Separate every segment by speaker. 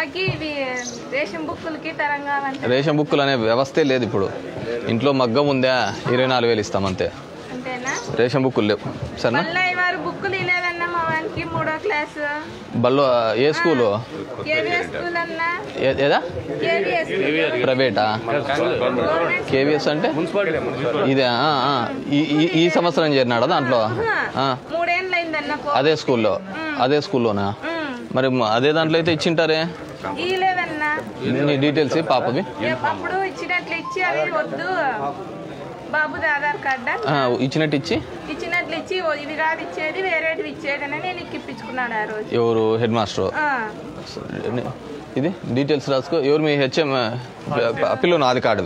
Speaker 1: వాళ్ళకి ఇవి ration బుక్కులకి Telangana
Speaker 2: ration బుక్కులు అనే వ్యవస్థే లేదు ఇప్పుడు. ఇంట్లో మగ్గం ఉందా 24,000 ఇస్తాం అంతే.
Speaker 1: అంతేనా?
Speaker 2: రేషన్ బుక్కులు లేవు. సరేనా?
Speaker 1: బుక్కులు ఇలేదన్నా మా వానికి 3వ క్లాసు.
Speaker 2: బల్లో ఏ స్కూలు? ఏదా ప్రైవేటా? కేవీఎస్ అంటే ఇదే. ఈ సంవత్సరం చేరినాడా దాంట్లో?
Speaker 1: 3 ఏళ్ళు అయిందన్న.
Speaker 2: అదే స్కూల్లోనా? మరి అదే దాంట్లో అయితే ఇచ్చింటారే. నీ డీటెయిల్స్ పాపవి
Speaker 1: అప్పుడు ఇచ్చినట్లు ఇచ్చి అవి వద్దు బాబుది ఆధార్ కార్డు
Speaker 2: ఇచ్చినట్టు ఇచ్చి
Speaker 1: ఇది కాదు ఇచ్చేది వేరేది ఇచ్చేది అని నేను ఇప్పించుకున్నాను ఆ రోజు.
Speaker 2: ఎవరు? Head master. ఇది డీటెయిల్స్ రాసుకో. ఎవరు? మీ హెచ్ఎం పిల్లోని Aadhaar card.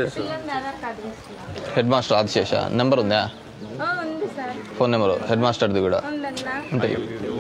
Speaker 2: Head master Adisesha number ఉందా? ఫోన్ నెంబరు హెడ్ మాస్టర్ది కూడా ఉంటాయి.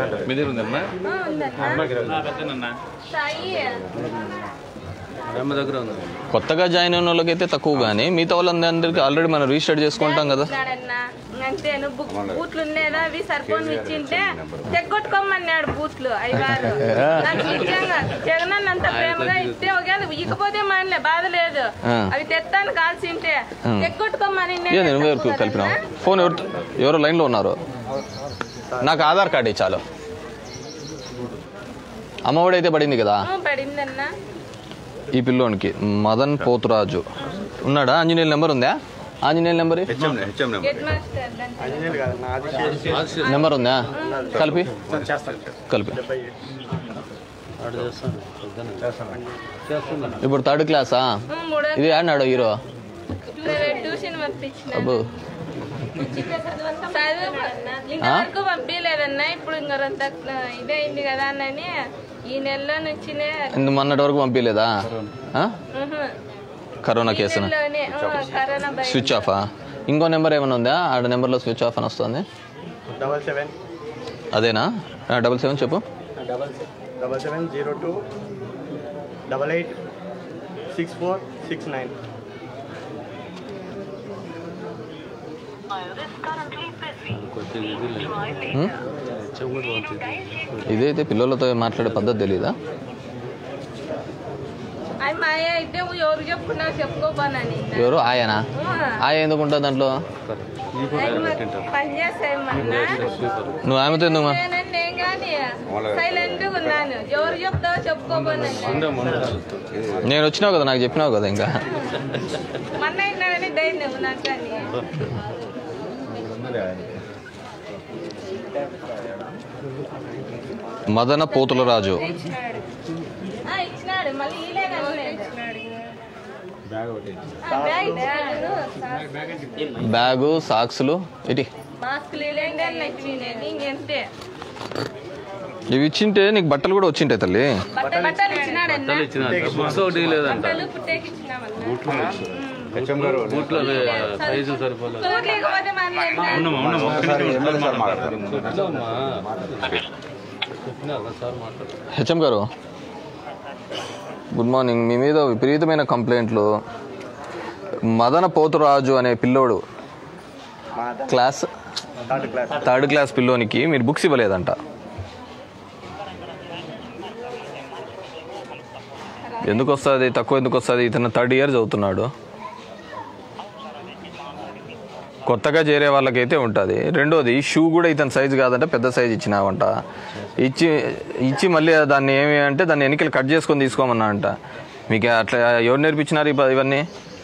Speaker 2: కొత్తగా జాయిన్ అయిన వాళ్ళకైతే తక్కువ, కానీ మిగతా వాళ్ళందరికీ ఆల్రెడీ మనం రిజిస్టర్ చేసుకుంటాం కదా.
Speaker 1: అంతే బూట్లు ఉండేదా అవి సరిపోని ఇచ్చింటే తెగొట్టుకోమన్నాడు బూట్లు. అయ్యారు నిజంగా జగనన్న అంత ప్రేమగా ఇస్తే ఒకవేళ ఇకపోతే మనలే బాధ లేదు. అవి తెత్తాను కాల్సింటే తెగొట్టుకోమని
Speaker 2: కలిపినా. ఫోన్ ఎవరు లైన్లో ఉన్నారు? నాకు ఆధార్ కార్డు చాలు. అమ్మఒడి అయితే పడింది కదా?
Speaker 1: పడిందన్నా.
Speaker 2: ఈ పిల్లోనికి మదన్ పోతురాజు ఉన్నాడా? ఆంజనేయుల నెంబర్ ఉందా? ఆంజనేయుల నెంబర్ నెంబర్ ఉందా? కలిపి ఇప్పుడు 3rd క్లాసా? ఇది ఆడినాడు హీరో. అబ్బో
Speaker 1: ఇంతవరకు పంపించలేదన్నా. ఇప్పుడు ఇంకంత ఇదే అయింది కదా అన్నని ఈ నెలలో నుంచి
Speaker 2: మొన్నటి వరకు పంపించలేదా? కరోనా కేసు స్విచ్ ఆఫా? ఇంకో నెంబర్ ఏమైనా ఉందా? ఆడ నెంబర్లో స్విచ్ ఆఫ్ అని వస్తుంది. అదేనా? 77 చెప్పు.
Speaker 3: 7702886469.
Speaker 2: ఇదైతే పిల్లలతో మాట్లాడే పద్ధతి తెలీదా? ఎవరు? ఆయనా? ఎందుకు ఉంటుంది దాంట్లో? నువ్వు ఆమెతో ఎందుకు? నేను వచ్చినావు కదా, నాకు చెప్పినావు కదా. ఇంకా మదన పోతులరాజు బ్యాగు సాక్స్లు ఇటు ఇవి ఇచ్చింటే నీకు బట్టలు కూడా వచ్చింటాయి తల్లి. హెచ్ఎం గారు గుడ్ మార్నింగ్. మీ మీద విపరీతమైన కంప్లైంట్లు. మదన పోతురాజు అనే పిల్లోడు క్లాస్ 3rd క్లాస్ పిల్లోనికి మీరు బుక్స్ ఇవ్వలేదంట. ఎందుకు వస్తుంది? తక్కువ ఎందుకు వస్తుంది? ఇతను 3rd ఇయర్ చదువుతున్నాడు. కొత్తగా చేరే వాళ్ళకైతే ఉంటుంది. రెండోది షూ కూడా ఇతని సైజు కాదంటే పెద్ద సైజు ఇచ్చినావంట. ఇచ్చి మళ్ళీ దాన్ని ఏమి అంటే దాన్ని ఎన్నికలు కట్ చేసుకొని తీసుకోమన్నా అంట. మీకు అట్లా ఎవరు నేర్పించినారు ఇవన్నీ?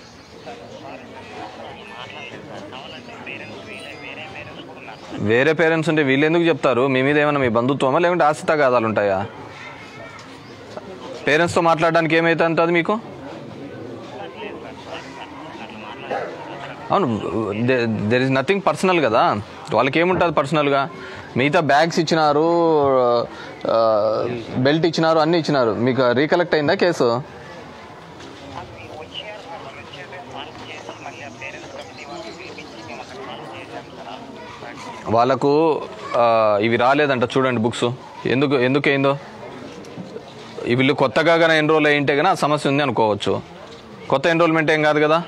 Speaker 2: వేరే పేరెంట్స్ ఉంటే వీళ్ళు ఎందుకు చెప్తారు? మీ మీద ఏమైనా మీ బంధుత్వమా లేకుంటే ఆస్తి తగాదాలు ఉంటాయా? పేరెంట్స్తో మాట్లాడడానికి ఏమైతే ఉంటుంది మీకు? అవును, దెర్ ఇస్ నథింగ్ పర్సనల్ కదా. వాళ్ళకి ఏముంటుంది పర్సనల్గా? మిగతా బ్యాగ్స్ ఇచ్చినారు, బెల్ట్ ఇచ్చినారు, అన్నీ ఇచ్చినారు. మీకు రీకలెక్ట్ అయిందా కేసు? వాళ్ళకు ఇవి రాలేదంట చూడండి బుక్స్. ఎందుకైందో వీళ్ళు కొత్తగా కానీ ఎన్రోల్ అయ్యింటే కానీ ఆ సమస్య ఉంది అనుకోవచ్చు. కొత్త ఎన్రోల్మెంట్ ఏం కాదు కదా.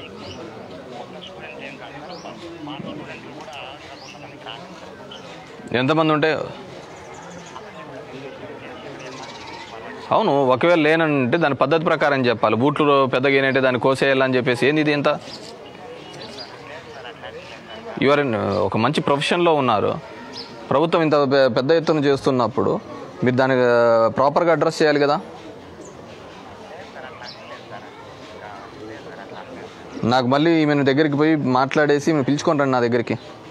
Speaker 2: ఎంతమంది ఉంటే అవును, ఒకవేళ లేనంటే దాని పద్ధతి ప్రకారం చెప్పాలి. బూట్లు పెద్దగా ఏంటంటే దాన్ని కోసేయాలని చెప్పేసి ఏంది ఇది ఎంత? యువర్ ఒక మంచి ప్రొఫెషన్లో ఉన్నారు, ప్రభుత్వం ఇంత పెద్ద ఎత్తున చేస్తున్నప్పుడు మీరు దాన్ని ప్రాపర్గా అడ్రస్ చేయాలి కదా. నాకు మళ్ళీ ఈమెను దగ్గరికి పోయి మాట్లాడేసి మీరు పిలుచుకొని రండి నా దగ్గరికి,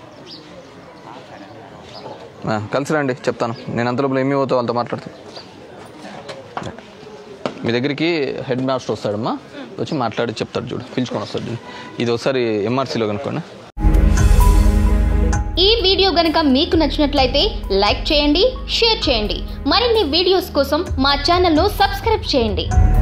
Speaker 2: కలిసి రండి, చెప్తాను. నేను అంతలోపల ఏమీ అవుతావు వాళ్ళతో మాట్లాడుతాను. మీ దగ్గరికి హెడ్ మాస్టర్ వస్తాడమ్మా, వచ్చి మాట్లాడి చెప్తాడు, చూడు పిలుచుకొని వస్తాడు. ఇది ఒకసారి ఎంఆర్సీలో కనుక్కోండి.
Speaker 3: ఈ వీడియో గనుక మీకు నచ్చినట్లయితే లైక్ చేయండి, షేర్ చేయండి. మరిన్ని వీడియోస్ కోసం మా ఛానల్ను సబ్స్క్రైబ్ చేయండి.